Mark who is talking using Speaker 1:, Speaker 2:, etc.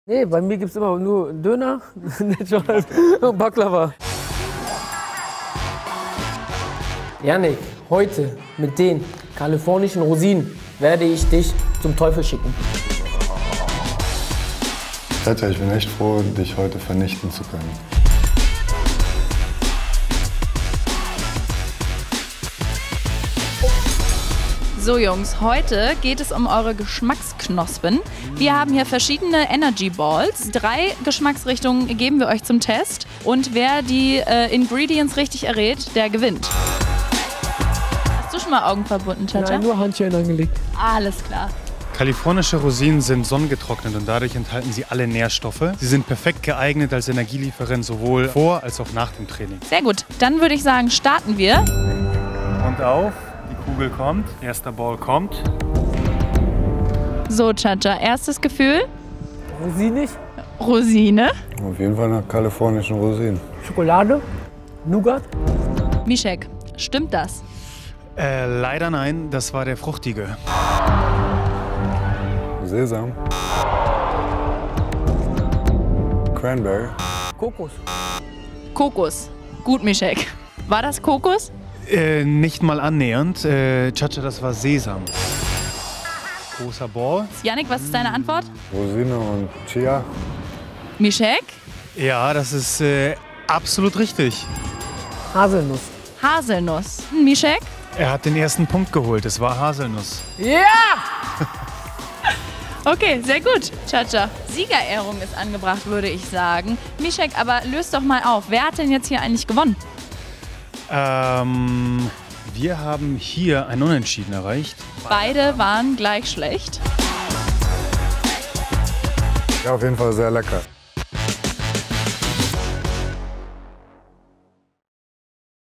Speaker 1: Nee, bei mir gibt es immer nur Döner und Baklava. Janik, heute mit den kalifornischen Rosinen werde ich dich zum Teufel schicken.
Speaker 2: Tja, ich bin echt froh, dich heute vernichten zu können.
Speaker 3: So Jungs, heute geht es um eure Geschmacksknospen. Wir haben hier verschiedene Energy Balls. 3 Geschmacksrichtungen geben wir euch zum Test. Und wer die Ingredients richtig errät, der gewinnt. Hast du schon mal Augen verbunden, Chacha?
Speaker 1: Nein, nur Handschellen angelegt.
Speaker 3: Alles klar.
Speaker 4: Kalifornische Rosinen sind sonnengetrocknet und dadurch enthalten sie alle Nährstoffe. Sie sind perfekt geeignet als Energielieferant sowohl vor als auch nach dem Training.
Speaker 3: Sehr gut, dann würde ich sagen, starten wir.
Speaker 4: Und auf, die Kugel kommt, erster Ball kommt.
Speaker 3: So Chacha, erstes Gefühl?
Speaker 1: Rosinig,
Speaker 3: Rosine.
Speaker 2: Auf jeden Fall nach kalifornischen Rosinen.
Speaker 1: Schokolade, Nougat.
Speaker 3: Mischek, stimmt das?
Speaker 4: Leider nein, das war der fruchtige.
Speaker 2: Sesam. Cranberry.
Speaker 1: Kokos.
Speaker 3: Kokos. Gut, Mischek. War das Kokos?
Speaker 4: Nicht mal annähernd. Chacha, das war Sesam. Großer Ball.
Speaker 3: Janik, was ist deine Antwort?
Speaker 2: Rosine und Chia.
Speaker 3: Mischek?
Speaker 4: Ja, das ist absolut richtig.
Speaker 1: Haselnuss.
Speaker 3: Haselnuss. Mischek?
Speaker 4: Er hat den ersten Punkt geholt. Es war Haselnuss.
Speaker 1: Ja!
Speaker 3: Okay, sehr gut, Chacha. Siegerehrung ist angebracht, würde ich sagen. Mischek, aber löst doch mal auf. Wer hat denn jetzt hier eigentlich gewonnen?
Speaker 4: Wir haben hier ein Unentschieden erreicht.
Speaker 3: Beide waren gleich schlecht.
Speaker 2: Ja, auf jeden Fall sehr lecker.